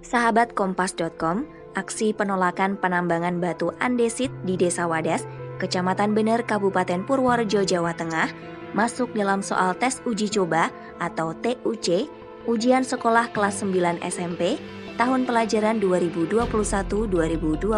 Sahabat Kompas.com, aksi penolakan penambangan batu andesit di Desa Wadas, Kecamatan Bener, Kabupaten Purworejo, Jawa Tengah, masuk dalam soal tes uji coba atau TUC, ujian sekolah kelas 9 SMP, tahun pelajaran 2021-2022.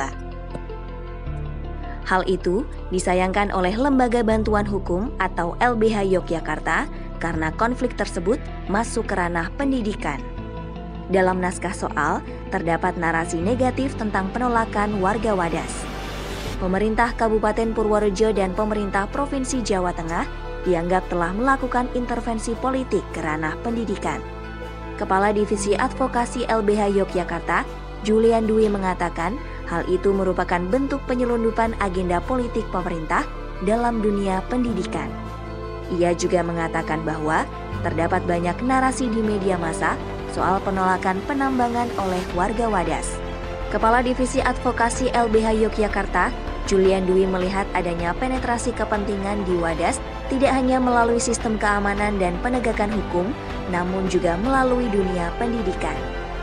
Hal itu disayangkan oleh Lembaga Bantuan Hukum atau LBH Yogyakarta karena konflik tersebut masuk ke ranah pendidikan. Dalam naskah soal, terdapat narasi negatif tentang penolakan warga Wadas. Pemerintah Kabupaten Purworejo dan pemerintah Provinsi Jawa Tengah dianggap telah melakukan intervensi politik ke ranah pendidikan. Kepala Divisi Advokasi LBH Yogyakarta, Julian Dwi mengatakan, hal itu merupakan bentuk penyelundupan agenda politik pemerintah dalam dunia pendidikan. Ia juga mengatakan bahwa terdapat banyak narasi di media massa soal penolakan penambangan oleh warga Wadas. Kepala Divisi Advokasi LBH Yogyakarta, Julian Dwi melihat adanya penetrasi kepentingan di Wadas tidak hanya melalui sistem keamanan dan penegakan hukum, namun juga melalui dunia pendidikan.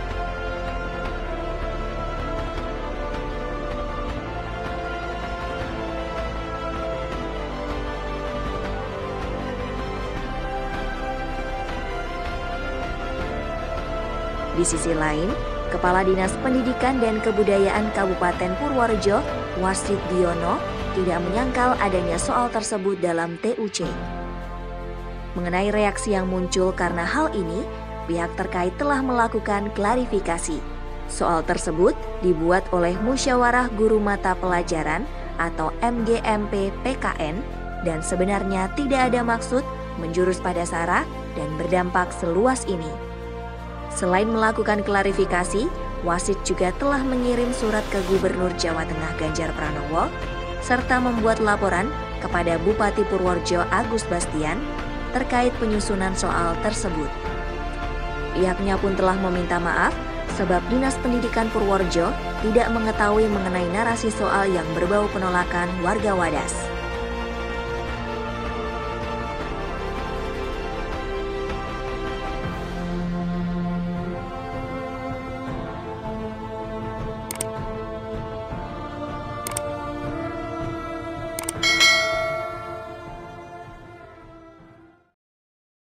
Di sisi lain, Kepala Dinas Pendidikan dan Kebudayaan Kabupaten Purworejo, Wasit Diono, tidak menyangkal adanya soal tersebut dalam TUC. Mengenai reaksi yang muncul karena hal ini, pihak terkait telah melakukan klarifikasi. Soal tersebut dibuat oleh Musyawarah Guru Mata Pelajaran atau MGMP PKN dan sebenarnya tidak ada maksud menjurus pada sara dan berdampak seluas ini. Selain melakukan klarifikasi, Wasit juga telah mengirim surat ke Gubernur Jawa Tengah Ganjar Pranowo, serta membuat laporan kepada Bupati Purworejo Agus Bastian terkait penyusunan soal tersebut. Pihaknya pun telah meminta maaf sebab Dinas Pendidikan Purworejo tidak mengetahui mengenai narasi soal yang berbau penolakan warga Wadas.